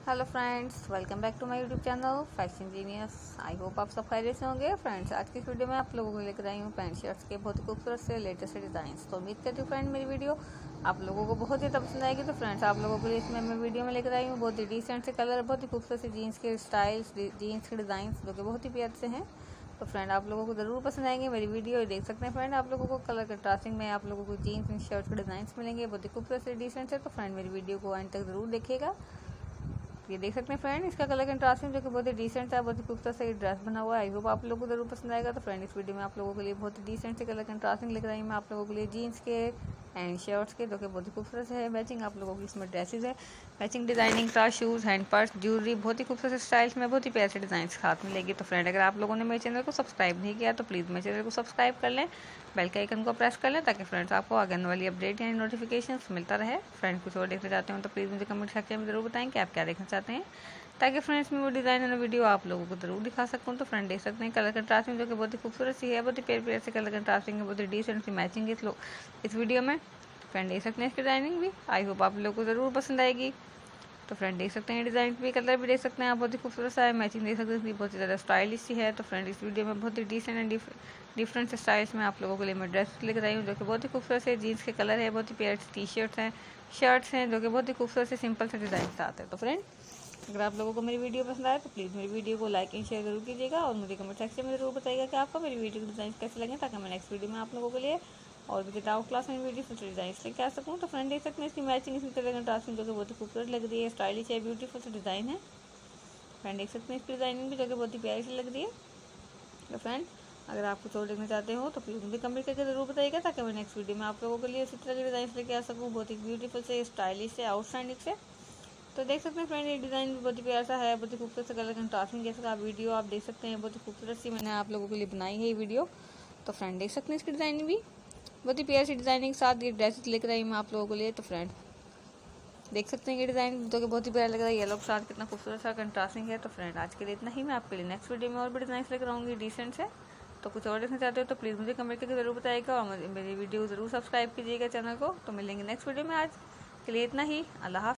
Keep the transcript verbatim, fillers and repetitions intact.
Hello friends, welcome back to my YouTube channel fashion genius. I hope आप सब खैरियत से होंगे। फ्रेंड्स, आज की इस वीडियो में आप लोगों को लेकर आई हूँ पैंट शर्ट्स के बहुत ही खूबसूरत से लेटेस्ट डिज़ाइंस। तो उम्मीद करती हूँ फ्रेंड मेरी वीडियो आप लोगों को बहुत ही पसंद आएगी। तो फ्रेंड्स, आप लोगों के लिए इसमें मैं वीडियो में लेकर आई हूँ बहुत ही डिसेंट से कलर, बहुत ही खूबसूरत से जीन्स के स्टाइल्स, जीन्स के डिज़ाइन जो कि बहुत ही प्यारे से हैं। तो फ्रेंड, आप लोगों को ज़रूर पसंद आएंगे मेरी वीडियो। देख सकते हैं फ्रेंड, आप लोगों को कलर कंट्रास्टिंग में आप लोगों को जीन्स एंड शर्ट के डिज़ाइन मिलेंगे बहुत ही खूबसूरत से डिसेंट से। तो फ्रेंड, मेरी वीडियो को एंड तक ज़रूर देखिएगा। ये देख सकते हैं फ्रेंड, इसका कलर कंट्रास्टिंग जो कि बहुत ही डिसेंट है, बहुत ही खूबसूरत से ड्रेस बना हुआ है। आई होप आप लोगों को जरूर पसंद आएगा। तो फ्रेंड, इस वीडियो में आप लोगों के लिए बहुत ही डिसेंट से कलर कंट्रास्टिंग लेकर आई मैं आप लोगों के लिए जीन्स के एंड शर्ट्स के, जो कि बहुत ही खूबसूरत से है मैचिंग। आप लोगों की इसमें ड्रेसेस है मैचिंग डिजाइनिंग का, शूज़, हैंड पर्स, ज्वेलरी, बहुत ही खूबसूरत स्टाइल्स में बहुत ही प्यारे डिजाइन साथ मिलेगी। तो फ्रेंड, अगर आप लोगों ने मेरे चैनल को सब्सक्राइब नहीं किया तो प्लीज़ मेरे चैनल को सब्सक्राइब कर लें, बेल के आइकन को प्रेस कर लें, ताकि फ्रेंड्स आपको आगे आने वाली अपडेट यानी नोटिफिकेशन मिलता रहे। फ्रेंड, कुछ और देखना चाहते हो तो प्लीज़ मुझे कमेंट सेक्शन में ज़रूर बताएं कि आप क्या देखना चाहते हैं, ताकि फ्रेंड्स मैं वो डिज़ाइन और वीडियो आप लोगों को जरूर दिखा सकूँ। तो फ्रेंड, देख सकते हैं कलर कंट्रास्टिंग जो कि बहुत ही खूबसूरत सी है, बहुत ही प्यारे प्यारे से कलर कंट्रास्टिंग है, बहुत ही डिसेंट सी मैचिंग इस लोग इस वीडियो में। फ्रेंड, देख सकते हैं इसकी डिज़ाइनिंग भी आई होप आप लोगों को ज़रूर पसंद आएगी। तो फ्रेंड, देख सकते हैं डिज़ाइन भी, कलर भी देख सकते हैं आप, बहुत ही खूबसूरत सा है, मैचिंग देख सकते हैं बहुत ही ज़्यादा स्टाइलिश सी है। तो फ्रेंड, इस वीडियो में बहुत ही डिसेंट एंड डिफरेंट स्टाइल्स में आप लोगों के लिए मैं ड्रेस लेकर आई हूँ, जो कि बहुत ही खूबसूरत से जीन्स के कलर है, बहुत ही प्यारे टी शर्ट्स हैं, शर्ट्स हैं, जो कि बहुत ही खूबसूरत से सिंपल से डिज़ाइन के साथ है। तो फ्रेंड, अगर आप लोगों को मेरी वीडियो पसंद आए तो प्लीज़ मेरी वीडियो को लाइक एंड शेयर जरूर कीजिएगा, और मुझे कमेंट सेक्शन में जरूर बताइएगा कि आपको मेरी वीडियो के डिज़ाइन कैसे लगे, ताकि मैं नेक्स्ट वीडियो में आप लोगों के लिए और भी डाउट क्लास में वीडियो फुल डिज़ाइन लेके आ सकूँ। तो फ्रेंड, देख सकते हैं इसकी मैचिंग इसमें कलर कंट्रास्टिंग जो कि बहुत ही खूबसूरत लग रही है, स्टाइलिश है, ब्यूटीफुल से डिज़ाइन है। फ्रेंड, देख सकते हैं इसकी डिज़ाइनिंग भी जो कि बहुत ही प्यारी सी लग रही है। तो फ्रेंड, अगर आप कुछ और देखना चाहते हो तो प्लीज़ मुझे कमेंट करके ज़रूर बताइएगा, ताकि मैं नेक्स्ट वीडियो में आप लोगों के लिए इसी तरह के डिज़ाइन लेके आ सकूँ, बहुत ही ब्यूटीफुल से, स्टाइलिश से, आउटस्टैंडिंग से। तो देख सकते हैं फ्रेंड, ये डिज़ाइन भी बहुत ही प्यारा सा है, बहुत ही खूबसूरत सा कलर कंट्रास्टिंग जैसा आप वीडियो आप देख सकते हैं, बहुत ही खूबसूरत सी मैंने आप लोगों के लिए बनाई है ये वीडियो। तो फ्रेंड, देख सकते हैं इसकी डिज़ाइनिंग भी बहुत ही प्यारी सी डिज़ाइनिंग के साथ ये ड्रेसेस लेकर आई मैं आप लोगों के लिए। तो फ्रेंड, देख सकते हैं ये डिज़ाइन जो कि बहुत ही प्यारा लग रहा है, येलो के साथ कितना खूबसूरत सा कंट्रास्टिंग है। तो फ्रेंड, आज के लिए इतना ही। मैं आपके लिए नेक्स्ट वीडियो में और भी डिज़ाइन लेकर आऊँगी डिसेंट से। तो कुछ और देखना चाहते हो तो प्लीज़ मुझे कमेंट करके ज़रूर बताइएगा, और मेरी वीडियो ज़रूर सब्सक्राइब कीजिएगा चैनल को। तो मिलेंगे नेक्स्ट वीडियो में। आज के लिए इतना ही। अल्लाह हाफ़िज़।